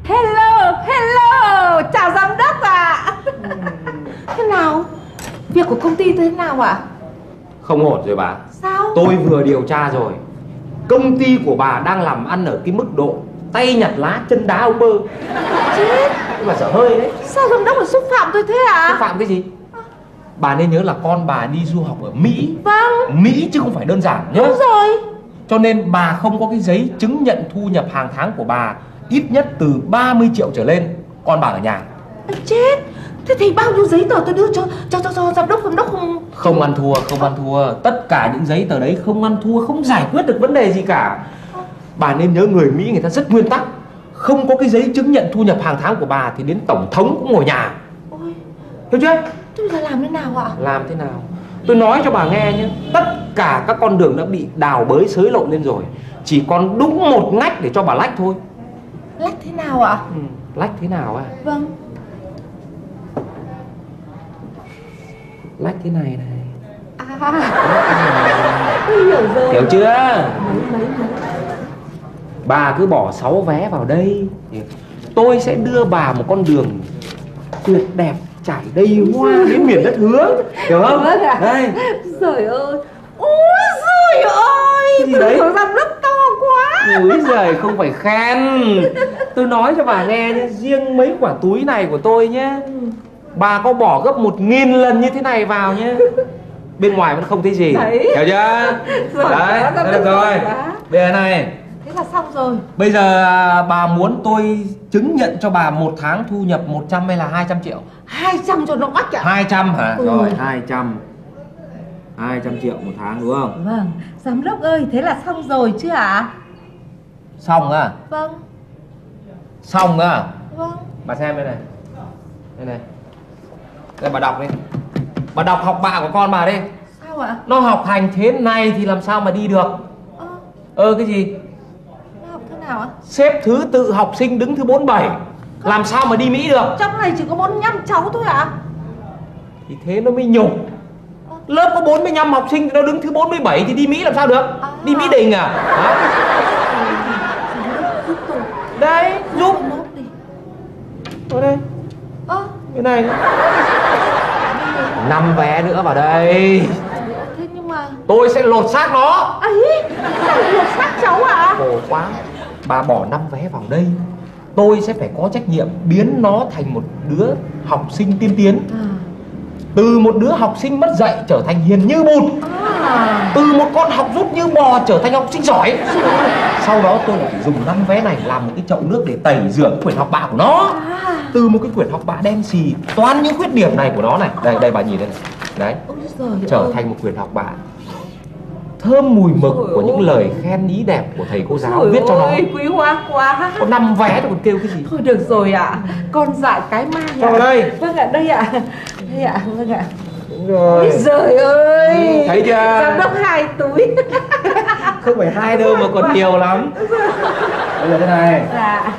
Hello, hello, chào giám đốc ạ. Thế nào? Việc của công ty thế nào ạ? Không ổn rồi bà. Sao? Tôi vừa điều tra rồi. Công ty của bà đang làm ăn ở cái mức độ tay nhặt lá chân đá ông bơ. Chết. Nhưng mà dở hơi đấy. Sao giám đốc lại xúc phạm tôi thế ạ? Xúc phạm cái gì? Bà nên nhớ là con bà đi du học ở Mỹ. Vâng. Mỹ chứ không phải đơn giản nhá. Đúng rồi. Cho nên bà không có cái giấy chứng nhận thu nhập hàng tháng của bà ít nhất từ 30 triệu trở lên. Con bà ở nhà. Chết. Thế thì bao nhiêu giấy tờ tôi đưa cho giám đốc không? Không ăn thua, không ăn thua. Tất cả những giấy tờ đấy không ăn thua, không giải quyết được vấn đề gì cả. Bà nên nhớ người Mỹ người ta rất nguyên tắc. Không có cái giấy chứng nhận thu nhập hàng tháng của bà thì đến tổng thống cũng ngồi nhà. Ôi. Hiểu chưa? Tôi giờ làm thế nào ạ? Làm thế nào? Tôi nói cho bà nghe nhé. Tất cả các con đường đã bị đào bới xới lộn lên rồi. Chỉ còn đúng một ngách để cho bà lách thôi. Lách thế nào ạ? Lách thế nào à? Vâng. Lách thế này này. Tôi hiểu rồi. Hiểu chưa? Mấy. Bà cứ bỏ 6 vé vào đây. Tôi sẽ đưa bà một con đường tuyệt đẹp trải đầy hoa đến miền đất hứa. Hiểu không? Vâng ạ. Đây. Trời ơi. Ôi giời ơi. Cái gì đấy? Tôi giám đốc to quá. Úi giời, không phải khen. Tôi nói cho bà nghe nhé. Riêng mấy quả túi này của tôi nhé, bà có bỏ gấp 1000 lần như thế này vào nhé, bên ngoài vẫn không thấy gì. Đấy. Hiểu chưa? Rồi, đấy, được rồi. Bây giờ này. Thế là xong rồi. Bây giờ bà muốn tôi chứng nhận cho bà một tháng thu nhập 100 hay là 200 triệu? 200 cho nó oách ạ. 200 hả? Rồi 200 triệu một tháng đúng không? Vâng. Giám đốc ơi, thế là xong rồi chứ ạ? Xong à? Vâng. Xong à? Vâng. Bà xem đây này. Đây này. Đây bà đọc đi. Bà đọc học bạ của con bà đi. Sao ạ? Nó học hành thế này thì làm sao mà đi được? Cái gì? Nó học thế nào ạ? Xếp thứ tự học sinh đứng thứ 47. Làm sao mà đi Mỹ được? Trong này chỉ có 45 cháu thôi ạ? Thì thế nó mới nhục. Lớp có 45 học sinh, nó đứng thứ 47 thì đi Mỹ làm sao được? Đi Mỹ Đình à? Hả? Đấy, giúp. Ở đây. Cái này. 5 vé nữa vào đây. Thế nhưng mà tôi sẽ lột xác nó. ấy, sao lại lột xác cháu ạ? Khổ quá. Bà bỏ 5 vé vào đây, tôi sẽ phải có trách nhiệm biến nó thành một đứa học sinh tiên tiến. Từ một đứa học sinh mất dạy trở thành hiền như bụt. Từ một con học rút như bò trở thành học sinh giỏi. Sau đó tôi lại dùng 5 vé này làm một cái chậu nước để tẩy rửa cái quyển học bạ của nó. Từ một cái quyển học bạ đen xì toàn những khuyết điểm này của nó này. Đây bà nhìn đây này. Đấy. Trở thành một quyển học bạ thơm mùi mực của những lời khen ý đẹp của thầy cô giáo viết cho nó. Quý hóa quá. Có 5 vé thì còn kêu cái gì? Thôi được rồi ạ. Con dại cái mang. Cho vào đây. Vâng ạ, đây ạ. Đây ạ, vâng ạ. Đúng rồi. Trời ơi. Thấy chưa? Giám đốc 2 túi. Không phải 2 đâu mà còn nhiều lắm. Đây là thế này. Dạ.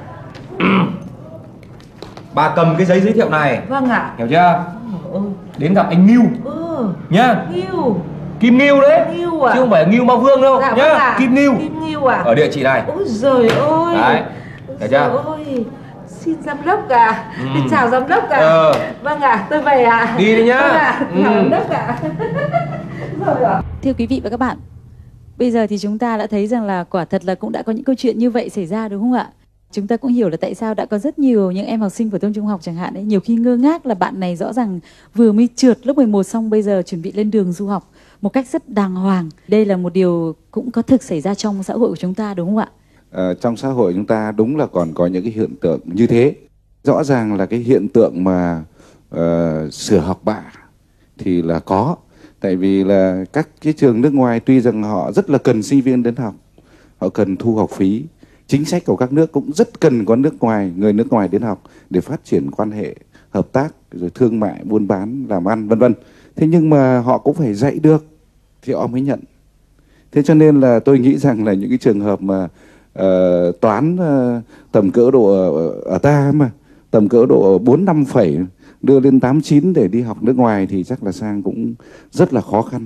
Bà cầm cái giấy giới thiệu này. Vâng ạ. Hiểu chưa? Đến gặp anh Ngưu nhá. Ngưu. Kim Ngưu đấy. Ngưu à? Chứ không phải Ngưu Ma Vương đâu. Dạ, nhá. vâng ạ. Kim Ngưu. Kim Ngưu à? Ở địa chỉ này. Ôi giời ơi. Đấy. Hiểu chưa? Ôi, xin giám đốc ạ. Chào giám đốc ạ. Vâng ạ, tôi về ạ. Đi đi nhá. Vâng ạ, chào giám đốc ạ. Rồi ạ. Thưa quý vị và các bạn, bây giờ thì chúng ta đã thấy rằng là quả thật là cũng đã có những câu chuyện như vậy xảy ra, đúng không ạ? Chúng ta cũng hiểu là tại sao đã có rất nhiều những em học sinh phổ thông trung học chẳng hạn ấy, nhiều khi ngơ ngác là bạn này rõ ràng vừa mới trượt lớp 11 xong bây giờ chuẩn bị lên đường du học một cách rất đàng hoàng. Đây là một điều cũng có thực xảy ra trong xã hội của chúng ta, đúng không ạ? Trong xã hội chúng ta đúng là còn có những cái hiện tượng như thế. Rõ ràng là cái hiện tượng mà sửa học bạ thì là có. Tại vì là các cái trường nước ngoài tuy rằng họ rất là cần sinh viên đến học, họ cần thu học phí. Chính sách của các nước cũng rất cần có người nước ngoài đến học để phát triển quan hệ hợp tác, rồi thương mại, buôn bán, làm ăn, vân vân. Thế nhưng mà họ cũng phải dạy được thì họ mới nhận. Thế cho nên là tôi nghĩ rằng là những cái trường hợp mà toán tầm cỡ độ ở ta mà tầm cỡ độ 4-5 phẩy đưa lên 8-9 để đi học nước ngoài thì chắc là sang cũng rất là khó khăn.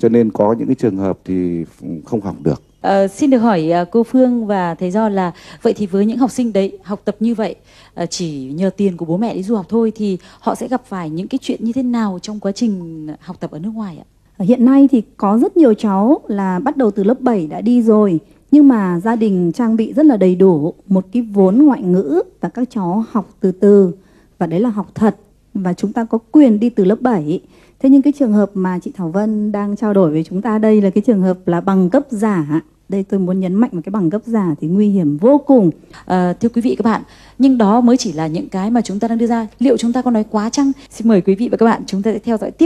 cho nên có những cái trường hợp thì không học được. Xin được hỏi cô Phương và thầy Do là vậy thì với những học sinh đấy học tập như vậy chỉ nhờ tiền của bố mẹ đi du học thôi thì họ sẽ gặp phải những cái chuyện như thế nào trong quá trình học tập ở nước ngoài ạ? Hiện nay thì có rất nhiều cháu là bắt đầu từ lớp 7 đã đi rồi, nhưng mà gia đình trang bị rất là đầy đủ một cái vốn ngoại ngữ và các cháu học từ từ, và đấy là học thật, và chúng ta có quyền đi từ lớp 7. Thế nhưng cái trường hợp mà chị Thảo Vân đang trao đổi với chúng ta đây là cái trường hợp là bằng cấp giả. Đây tôi muốn nhấn mạnh vào cái bằng cấp giả thì nguy hiểm vô cùng. Thưa quý vị các bạn, nhưng đó mới chỉ là những cái mà chúng ta đang đưa ra. Liệu chúng ta có nói quá chăng? Xin mời quý vị và các bạn chúng ta sẽ theo dõi tiếp.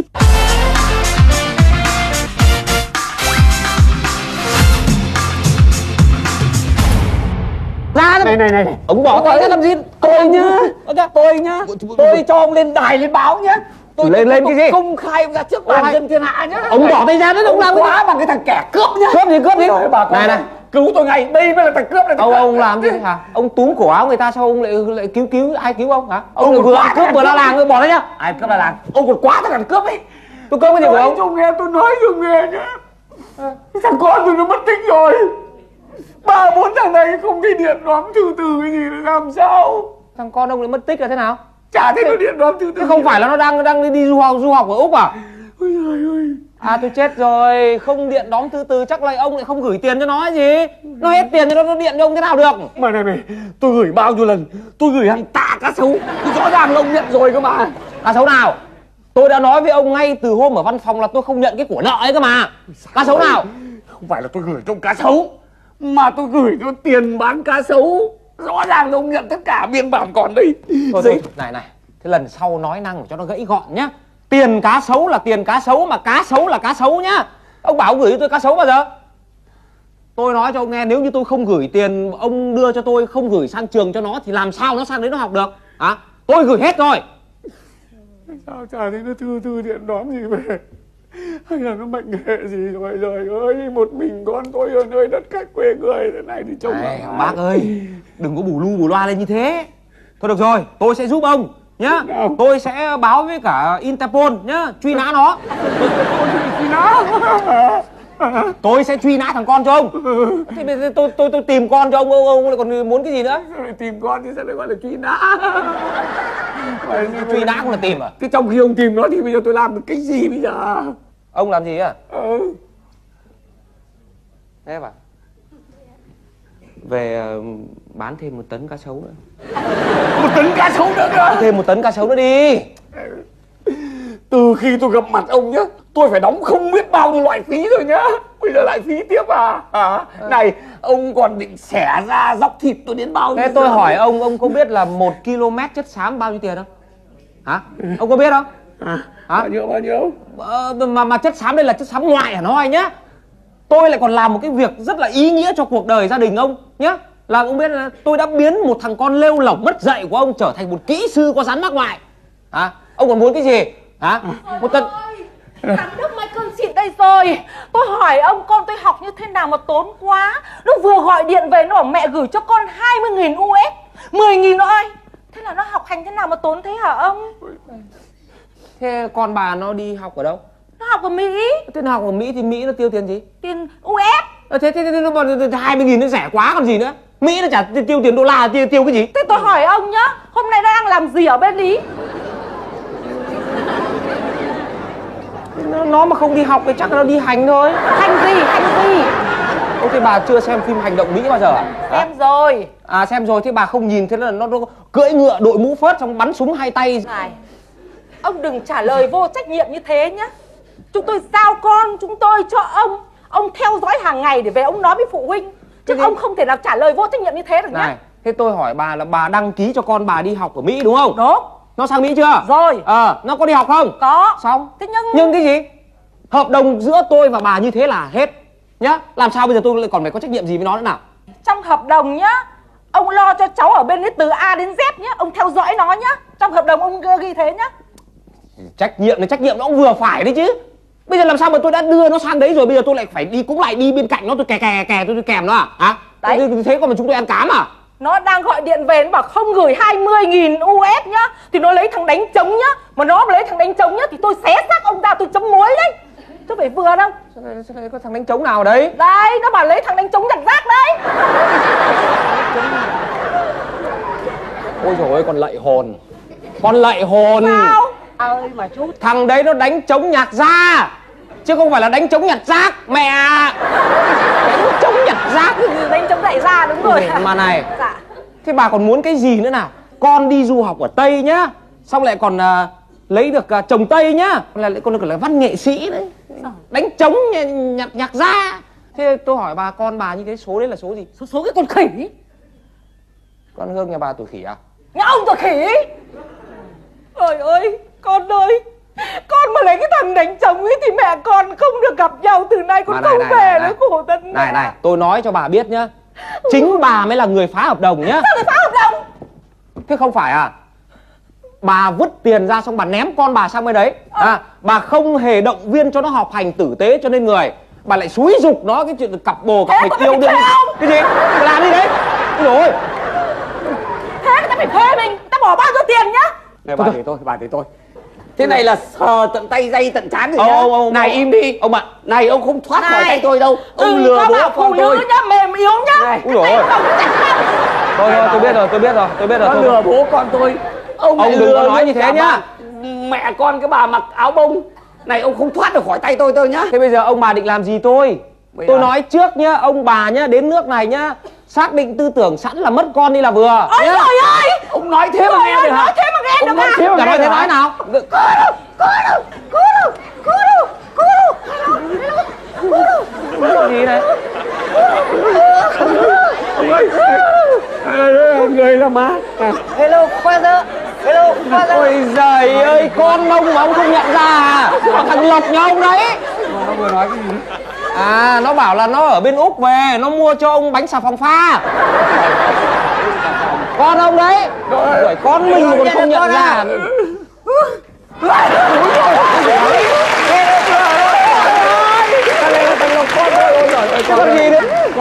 Ra này. Ông bỏ tay ra làm gì? Tôi nhá. Tôi cho ông lên đài lên báo nhá. Tôi lên cái gì? Công khai ông ra trước toàn dân thiên hạ nhá. Ông bỏ tay ra đấy, ông làm quá bằng cái thằng kẻ cướp nhá. Cướp gì? Này. Cứu tôi ngay, đây mới là thằng cướp này. Ông làm gì hả? Ông túm cổ áo người ta sao ông lại cứu ai cứu ông hả? Ông vừa ăn cướp vừa la làng, bỏ đấy nhá. Ai cướp la làng? Ông còn quá thằng cướp ấy. Tôi cướp cái gì của ông? Tôi nói cho nghe nhá. Thằng con tôi nó mất tích rồi. 3-4 thằng này không đi điện đóm thư từ cái gì để làm sao? Thằng con ông lại mất tích là thế nào? Chả thấy nó điện đóm thư từ. Thế không phải là nó đang đi du học ở Úc à? Ôi trời ơi. À tôi chết rồi, không điện đóm thư từ chắc là ông lại không gửi tiền cho nó hay gì? Nó hết tiền cho nó điện cho ông thế nào được? Mà này, tôi gửi bao nhiêu lần? Tôi gửi hàng tạ cá sấu. Rõ ràng là ông nhận rồi cơ mà. Cá sấu nào? Tôi đã nói với ông ngay từ hôm ở văn phòng là tôi không nhận cái của nợ ấy cơ mà. Cá sấu nào? Không phải là tôi gửi trong cá sấu, mà tôi gửi cho tiền bán cá sấu. Rõ ràng là ông nhận tất cả, biên bản còn đây. Thôi, này, thế lần sau nói năng cho nó gãy gọn nhá. Tiền cá sấu là tiền cá sấu, mà cá sấu là cá sấu nhá. Ông bảo ông gửi cho tôi cá sấu bao giờ? Tôi nói cho ông nghe, nếu như tôi không gửi tiền ông đưa cho tôi, không gửi sang trường cho nó thì làm sao nó sang đấy nó học được hả? Tôi gửi hết rồi. Sao chả thấy nó thư điện đóm gì về, hay là nó mệnh hệ gì rồi? Trời ơi, một mình con tôi ở nơi đất khách quê người thế này thì trông bác ơi, đừng có bù lu bù loa lên như thế. Thôi được rồi, tôi sẽ giúp ông nhá. Tôi sẽ báo với cả Interpol nhá, truy nã nó. Tôi sẽ truy nã thằng con cho ông. Thế bây giờ tôi tìm con cho ông lại còn muốn cái gì nữa? Tìm con thì sao lại gọi là truy nã? Truy nã cũng là tìm à? Thế trong khi ông tìm nó thì bây giờ tôi làm được cái gì bây giờ? Ông làm gì à? Thế à? Về bán thêm 1 tấn cá sấu nữa. 1 tấn cá sấu nữa cơ? Thêm 1 tấn cá sấu nữa đi. Từ khi tôi gặp mặt ông nhá, tôi phải đóng không biết bao nhiêu loại phí rồi nhá. Bây giờ lại phí tiếp à? Này, ông còn định xẻ ra dóc thịt tôi đến bao nhiêu? Thế tôi hỏi ông có biết là 1 km chất xám bao nhiêu tiền không? Hả? Ông có biết không? Hả? Bao nhiêu? Mà chất xám đây là chất xám ngoại hả nói nhá. Tôi lại còn làm một cái việc rất là ý nghĩa cho cuộc đời gia đình ông nhá. Là ông biết là tôi đã biến một thằng con lêu lỏng mất dạy của ông trở thành một kỹ sư có rắn mắc ngoại. Hả? Ông còn muốn cái gì? Hả? Một tấn. Giám đốc Michael xịn đây rồi. Tôi hỏi ông con tôi học như thế nào mà tốn quá. Nó vừa gọi điện về nó bảo mẹ gửi cho con 20.000 US, 10.000 thôi. Thế là nó học hành thế nào mà tốn thế hả ông? Thế con bà nó đi học ở đâu? Nó học ở Mỹ. Thế nó học ở Mỹ thì Mỹ nó tiêu tiền gì? Tiền US. Thế nó 20.000 nó rẻ quá còn gì nữa. Mỹ nó chả tiêu tiền đô la, tiêu cái gì? Thế tôi hỏi ông nhá, hôm nay nó đang làm gì ở bên Ý? Nó mà không đi học thì chắc là nó đi hành thôi. Hành gì? Ô thế bà chưa xem phim hành động Mỹ bao giờ à? Xem rồi. À xem rồi, thế bà không nhìn thấy là nó cưỡi ngựa đội mũ phớt xong bắn súng 2 tay. Này, ông đừng trả lời vô trách nhiệm như thế nhá. Chúng tôi giao con chúng tôi cho ông theo dõi hàng ngày để về ông nói với phụ huynh. Chứ ông không thể nào trả lời vô trách nhiệm như thế được nhá. Này, thế tôi hỏi bà là bà đăng ký cho con bà đi học ở Mỹ đúng không? Đúng. Nó sang Mỹ chưa? Rồi. Nó có đi học không? Có. Xong. Thế nhưng cái gì? Hợp đồng giữa tôi và bà như thế là hết nhá. Làm sao bây giờ tôi lại còn phải có trách nhiệm gì với nó nữa nào? Trong hợp đồng nhá, ông lo cho cháu ở bên ấy từ A đến Z nhá, ông theo dõi nó nhá. Trong hợp đồng ông ghi thế nhá. Trách nhiệm nó cũng vừa phải đấy chứ. Bây giờ làm sao mà tôi đã đưa nó sang đấy rồi bây giờ tôi lại phải đi cũng lại đi bên cạnh nó, tôi kè tôi kèm nó à? Hả? Đấy. Thế còn mà chúng tôi ăn cám à? Nó đang gọi điện về nó bảo không gửi 20.000 US nhá, thì nó lấy thằng đánh trống nhá. Mà nó lấy thằng đánh trống nhá thì tôi xé xác ông ra tôi chấm muối đấy. Chứ phải vừa đâu. Có thằng đánh trống nào ở đấy? Đây, nó bảo lấy thằng đánh trống nhặt rác đấy. Ôi dồi ôi, con lạy hồn. Con lạy hồn. Sao? Ơi mà chú. Thằng đấy nó đánh trống nhặt ra, chứ không phải là đánh trống nhặt rác. Mẹ à, đánh trống nhặt rác. Đánh trống dạy ra, đúng rồi. Mà này, dạ. thế bà còn muốn cái gì nữa nào? Con đi du học ở Tây nhá, xong lại còn lấy được chồng Tây nhá, là lại còn được là văn nghệ sĩ đấy. Đánh trống nhặt ra. Thế tôi hỏi bà, con bà như thế số đấy là số gì? Số cái con khỉ. Con Hương nhà bà tuổi khỉ à? Nhà ông tuổi khỉ. Trời ơi, con ơi, con mà lấy cái thằng đánh trống ấy thì mẹ con không được gặp nhau, từ nay con không về nữa, khổ thân mẹ. Này, tôi nói cho bà biết nhá, chính bà mới là người phá hợp đồng nhá. Sao lại phá hợp đồng? Thế không phải à? Bà vứt tiền ra xong bà ném con bà sang bên đấy. Bà không hề động viên cho nó học hành tử tế cho nên người. Bà lại xúi giục nó cái chuyện cặp bồ cặp bịch yêu đương. Cái gì? Bà làm đi đấy. Ôi, thế người ta phải thuê mình, ta bỏ bao nhiêu tiền nhá? Này bà thì tôi. Thế này là sờ tận tay dây tận trán rồi nhá. Này im đi. Ông ạ. Này ông không thoát khỏi tay tôi đâu. Ông lừa bố con tôi. nhá, mềm yếu nhá. Úi dồi ôi. Thôi, tôi biết rồi. Nó lừa bố con tôi. Ông đừng có nói như thế nhá. Mẹ con cái bà mặc áo bông. Này ông không thoát được khỏi tay tôi nhá. Thế bây giờ ông bà định làm gì tôi? Tôi nói trước nhá, ông bà nhá, đến nước này nhá, xác định tư tưởng sẵn là mất con đi là vừa. Ôi trời ơi! Ông nói thế mà nghe được hả? Nói thế mà nghe được hả? Ông nói thế nói nào? Cứu Gì này? Người là má. Hello, father. Hello, father. Ôi giời ơi, con ông mà ông không nhận ra à? Thằng Lộc nhà ông đấy. Nó vừa nói cái gì? À, nó bảo là nó ở bên Úc về, nó mua cho ông bánh xà phòng pha. Con ông đấy. Rồi con mình còn không nhận ra. Con gì đấy?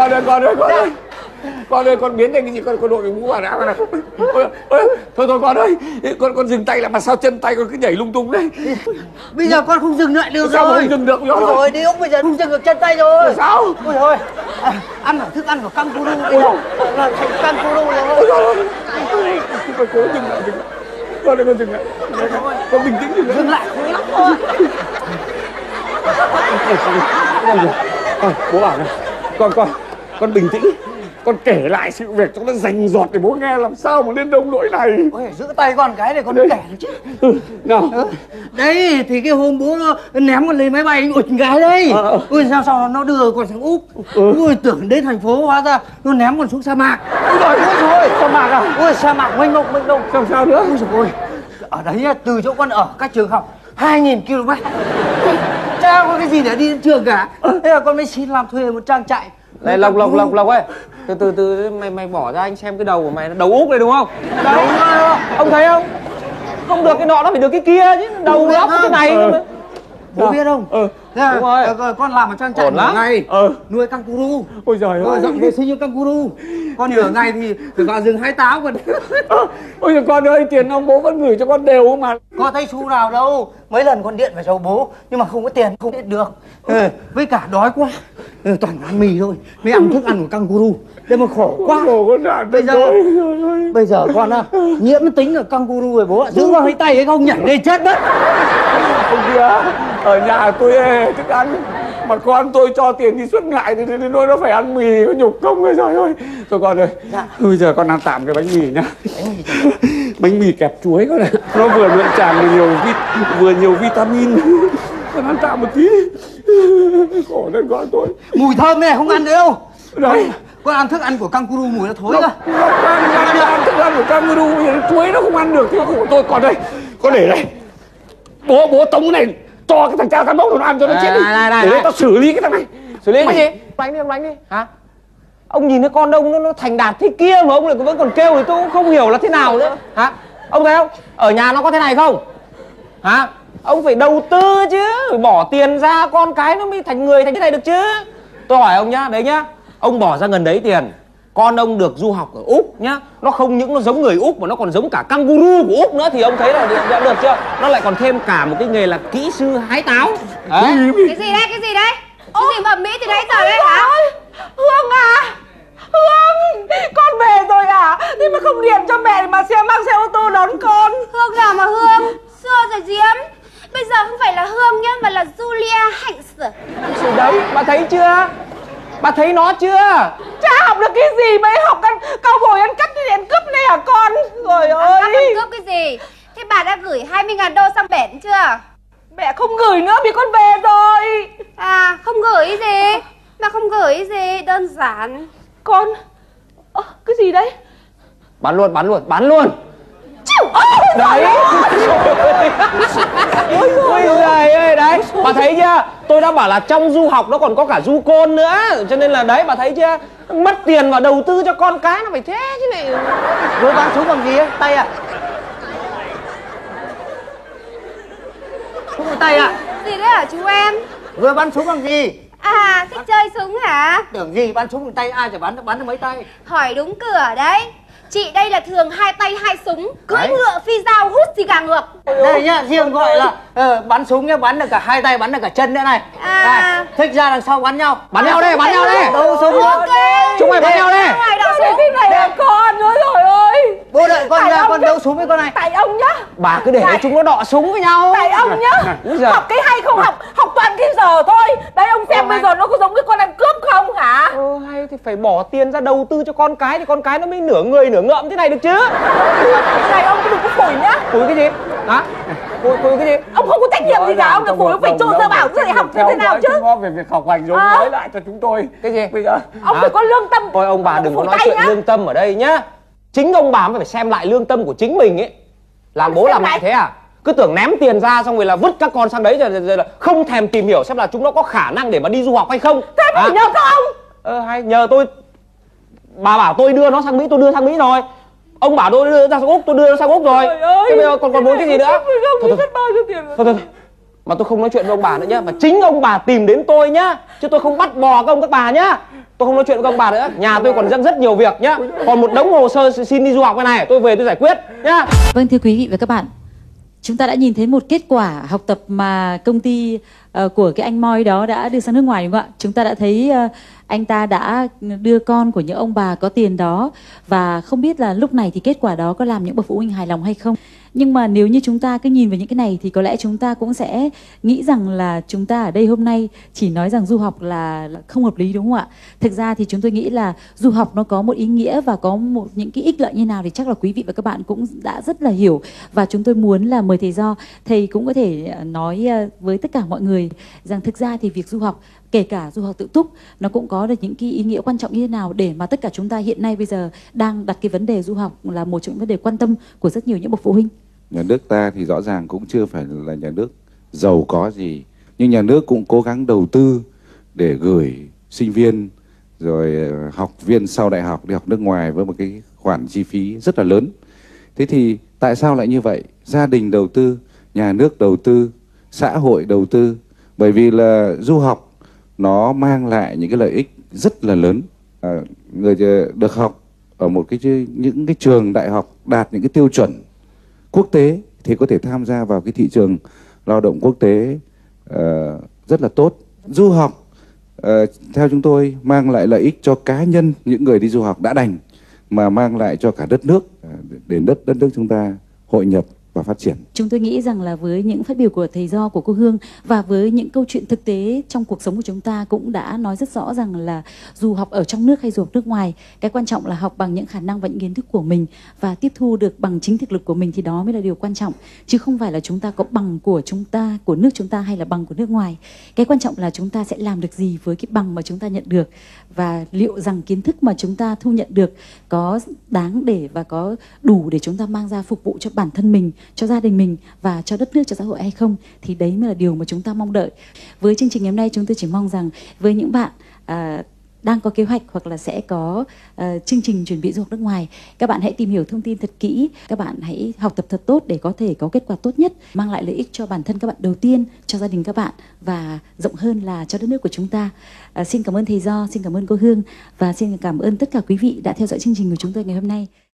Con ơi, con biến thành cái gì? Con đội mũ bảo đã này. Thôi con ơi, con dừng tay lại mà sao chân tay con cứ nhảy lung tung đấy. Bây giờ con không dừng lại được sao rồi. Không dừng được nữa rồi đi Úc bây giờ không dừng được chân tay rồi. Sao? Ôi thôi, ăn ở thức ăn của kangaroo bây giờ là thành kangaroo rồi. Con cố dừng lại. Con ơi, con dừng lại. Con bình tĩnh dừng lại. Dừng lại khó lắm thôi. Bố bảo này, con bình tĩnh. Con kể lại sự việc cho nó rành rọt để bố nghe, làm sao mà lên đông nỗi này. Ôi, giữ tay con cái này con kể chứ. Nào. Đấy thì cái hôm bố nó ném con lên máy bay ụt gái đấy. Ôi sao nó đưa con sang Úc. Ôi tưởng đến thành phố, hóa ra nó ném con xuống sa mạc. Ôi rồi Sa mạc à? Ôi sa mạc mênh mông. Sao nữa? Ôi trời ơi, ở đấy từ chỗ con ở cách trường học 2.000 km. Chả có cái gì để đi đến trường cả. Thế là con mới xin làm thuê một trang trại. Này Lộc ơi, từ mày bỏ ra anh xem cái đầu của mày, đầu Úc này đúng không? Đấy, ông thấy không? Không được cái nọ nó phải được cái kia chứ, đầu óc cái này. Bố biết không? Đúng rồi. Con làm một trang trại nửa ngày nuôi kangaroo. Ôi giời ơi, dọn vệ sinh cho kangaroo. Con nửa ngày thì phải vào rừng hái táo còn. Ôi giời, con ơi, tiền ông bố vẫn gửi cho con đều mà. Có thấy xu nào đâu. Mấy lần con điện về cho bố nhưng mà không có tiền, không điện được. Với cả đói quá, toàn ăn mì thôi, mới ăn thức ăn của kangaroo. Đây mà khổ quá. Bây giờ con nhiễm tính ở kangaroo rồi bố ạ. Giữ con lấy tay ấy không nhảy lên chết mất. Ông kia, ở nhà tôi thức ăn mà con tôi cho tiền đi xuất ngại thì nó phải ăn mì, nó nhục công rồi. Trời ơi. Thôi con ơi, bây giờ con ăn tạm cái bánh mì nhá. Bánh mì kẹp chuối con ạ. Nó vừa nhuận tràng vừa nhiều vitamin. Con ăn tạm một tí. Khổ thân con tôi. Mùi thơm này không ăn được đâu. Đấy. Con ăn thức ăn của kangaroo mùi nó thối ra. Ăn thức ăn của kangaroo chuối nó không ăn được thì khổ tôi. Còn đây, con để đây. Bố tống cái này cho cái thằng cha cán bốc nó ăn cho nó chết đi. Để đây tao xử lý cái thằng này. Xử lý cái gì? Đánh đi. Hả? Ông nhìn cái con đông nó thành đạt thế kia mà ông lại vẫn còn kêu thì tôi cũng không hiểu là thế nào nữa. Hả? Ông thấy không? Ở nhà nó có thế này không? Hả? Ông phải đầu tư chứ, phải bỏ tiền ra con cái nó mới thành người thành thế này được chứ. Tôi hỏi ông nhá, đấy nhá. Ông bỏ ra gần đấy tiền, con ông được du học ở Úc nhá. Nó không những nó giống người Úc mà nó còn giống cả kangaroo của Úc nữa thì ông thấy là được chưa? Nó lại còn thêm cả một cái nghề là kỹ sư hái táo. Đấy. Cái gì đấy? Chứ gì mà Mỹ từ nãy giờ đấy hả? Hương à, Hương, con về rồi à? Thế mà không điện cho mẹ mà mang xe ô tô đón con. Hương nào mà Hương? Xưa rồi Diễm. Bây giờ không phải là Hương nhá, mà là Julia Hạnh. Rồi đấy, bà thấy chưa? Bà thấy nó chưa? Chả học được cái gì mà học cao bồi ăn cắp thì ăn cướp này hả con? Trời ơi. Ăn cướp cái gì? Thế bà đã gửi 20.000 đô sang bển chưa? Mẹ không gửi nữa vì con về rồi. À, không gửi cái gì? Mà không gửi cái gì? Đơn giản. Con... cái gì đấy? Bán luôn, bán luôn, bán luôn. Đấy. Ôi giời ơi, đấy. Bà thấy chưa? Tôi đã bảo là trong du học nó còn có cả du côn nữa. Cho nên là đấy, bà thấy chưa? Mất tiền vào đầu tư cho con cái nó phải thế chứ này. Vừa bắn súng bằng gì ấy? Tay à? Súng bằng tay à? Gì đấy hả chú em? Vừa bắn súng bằng gì? À, thích chơi súng hả? Tưởng gì bắn súng bằng tay, ai chả bắn được mấy tay. Hỏi đúng cửa đấy. Chị đây là thường hai tay hai súng, cưỡi ngựa phi dao hút thì càng ngược. Đây nhá, riêng gọi là bắn súng nhá, bắn được cả hai tay, bắn được cả chân nữa này. Này, thích ra đằng sau bắn nhau. Bắn nhau đây, bắn nhau đây. Đâu súng nữa. Chúng mày bắn nhau đây. Cái này là con nữa rồi ơi. Bố đợi con ra, con đấu súng với con này. Tại ông nhá. Bà cứ để chúng nó đọ súng với nhau. Tại ông nhá. Học cái hay không học, học toàn cái giờ thôi. Đấy ông xem bây giờ nó có giống cái con ăn cướp không hả? Hay thì phải bỏ tiền ra đầu tư cho con cái thì con cái nó mới nửa người nửa ngợm thế này được chứ. Này ông đừng có phủi nhá. Phủi cái gì? Hả? Phủi cái gì? Ông không có trách nhiệm gì cả, ông là phủi ông phải trộn ra bảo rồi học như thế nào chứ. Về việc học hành rồi nói lại cho chúng tôi. Cái gì? Bây giờ ông phải có lương tâm. Thôi ông bà đừng có nói chuyện lương tâm ở đây nhá. Chính ông bà mới phải xem lại lương tâm của chính mình ấy. Làm bố làm mẹ thế à? Cứ tưởng ném tiền ra xong rồi là vứt các con sang đấy rồi là không thèm tìm hiểu xem là chúng nó có khả năng để mà đi du học hay không. Thế phải nhờ các ông. Hay nhờ tôi. Bà bảo tôi đưa nó sang Mỹ, tôi đưa sang Mỹ rồi. Ông bảo tôi đưa ra sang Úc, tôi đưa nó sang Úc rồi. Thế bây giờ còn muốn cái gì nữa? Thôi. Mà tôi không nói chuyện với ông bà nữa nhá. Mà chính ông bà tìm đến tôi nhá. Chứ tôi không bắt bò các ông các bà nhá. Tôi không nói chuyện với ông bà nữa. Nhà tôi còn rất nhiều việc nhá. Còn một đống hồ sơ xin đi du học cái này, tôi về tôi giải quyết nhá. Vâng, thưa quý vị và các bạn, chúng ta đã nhìn thấy một kết quả học tập mà công ty của cái anh Moi đó đã đưa sang nước ngoài, đúng không ạ? Chúng ta đã thấy anh ta đã đưa con của những ông bà có tiền đó, và không biết là lúc này thì kết quả đó có làm những bậc phụ huynh hài lòng hay không. Nhưng mà nếu như chúng ta cứ nhìn vào những cái này thì có lẽ chúng ta cũng sẽ nghĩ rằng là chúng ta ở đây hôm nay chỉ nói rằng du học là không hợp lý, đúng không ạ? Thực ra thì chúng tôi nghĩ là du học nó có một ý nghĩa và có những cái ích lợi như nào thì chắc là quý vị và các bạn cũng đã rất là hiểu. Và chúng tôi muốn là mời thầy Do, thầy cũng có thể nói với tất cả mọi người rằng thực ra thì việc du học, kể cả du học tự túc, nó cũng có được những cái ý nghĩa quan trọng như thế nào để mà tất cả chúng ta hiện nay bây giờ đang đặt cái vấn đề du học là một trong những vấn đề quan tâm của rất nhiều những bậc phụ huynh. Nhà nước ta thì rõ ràng cũng chưa phải là nhà nước giàu có gì, nhưng nhà nước cũng cố gắng đầu tư để gửi sinh viên rồi học viên sau đại học đi học nước ngoài với một cái khoản chi phí rất là lớn. Thế thì tại sao lại như vậy? Gia đình đầu tư, nhà nước đầu tư, xã hội đầu tư, bởi vì là du học nó mang lại những cái lợi ích rất là lớn. Người được học ở những cái trường đại học đạt những cái tiêu chuẩn quốc tế thì có thể tham gia vào cái thị trường lao động quốc tế rất là tốt. Du học theo chúng tôi mang lại lợi ích cho cá nhân những người đi du học đã đành, mà mang lại cho cả đất nước, để đất nước chúng ta hội nhập và phát triển. Chúng tôi nghĩ rằng là với những phát biểu của thầy Do, của cô Hương và với những câu chuyện thực tế trong cuộc sống của chúng ta cũng đã nói rất rõ rằng là dù học ở trong nước hay dù học nước ngoài, cái quan trọng là học bằng những khả năng và những kiến thức của mình và tiếp thu được bằng chính thực lực của mình, thì đó mới là điều quan trọng, chứ không phải là chúng ta có bằng của chúng ta, của nước chúng ta hay là bằng của nước ngoài. Cái quan trọng là chúng ta sẽ làm được gì với cái bằng mà chúng ta nhận được, và liệu rằng kiến thức mà chúng ta thu nhận được có đáng để và có đủ để chúng ta mang ra phục vụ cho bản thân mình, cho gia đình mình và cho đất nước, cho xã hội hay không. Thì đấy mới là điều mà chúng ta mong đợi. Với chương trình ngày hôm nay, chúng tôi chỉ mong rằng với những bạn đang có kế hoạch hoặc là sẽ có chương trình chuẩn bị du học nước ngoài, các bạn hãy tìm hiểu thông tin thật kỹ, các bạn hãy học tập thật tốt để có thể có kết quả tốt nhất, mang lại lợi ích cho bản thân các bạn đầu tiên, cho gia đình các bạn và rộng hơn là cho đất nước của chúng ta. Xin cảm ơn thầy Do, xin cảm ơn cô Hương và xin cảm ơn tất cả quý vị đã theo dõi chương trình của chúng tôi ngày hôm nay.